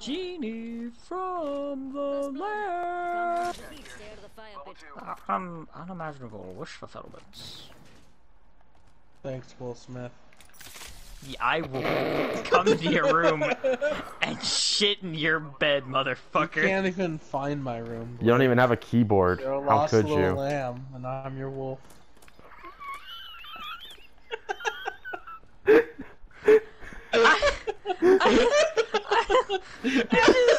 Genie from the land. Unimaginable wish fulfillments. Thanks, Will Smith. Yeah, I will come to your room and shit in your bed, motherfucker. You can't even find my room. You don't even have a keyboard. You're a How lost could little you? lamb, and I'm your wolf. I just